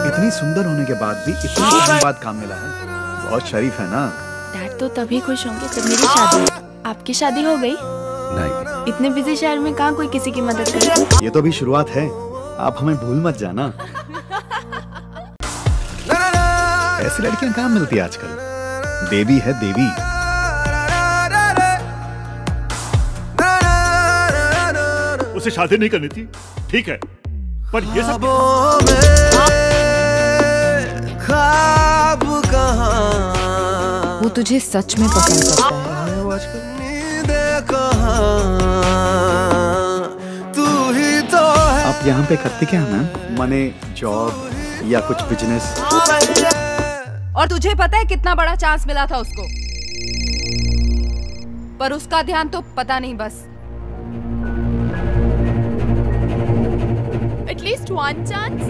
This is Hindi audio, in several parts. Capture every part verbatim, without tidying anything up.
इतनी सुंदर होने के बाद भी इतने टाइम बाद काम मिला है, बहुत शरीफ है ना। डैड तो तभी खुश होंगे जब मेरी शादी। आपकी शादी हो गई? नहीं। इतने बिजी शहर में कहाँ कोई किसी की मदद करे। ये तो अभी शुरुआत है, आप हमें भूल मत जाना। ऐसी लड़कियां कहाँ मिलती है आजकल, देवी है देवी। उसे शादी नहीं करनी थी, ठीक है, पर ये सब वो तुझे सच में पसंद करता है। वो आजकल आप यहाँ पे करते क्या हैं मैम? मने जॉब या कुछ बिजनेस? और तुझे पता है कितना बड़ा चांस मिला था उसको, पर उसका ध्यान तो पता नहीं बस। एटलीस्ट वन चांस,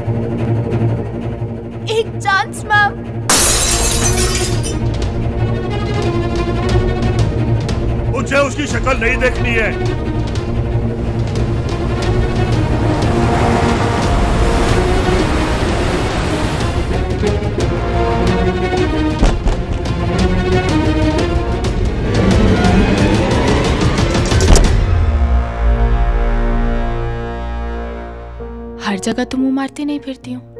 एक चांस मैम। मुझे उसकी शक्ल नहीं देखनी है। हर जगह तो मुंह मारती नहीं फिरती हूँ।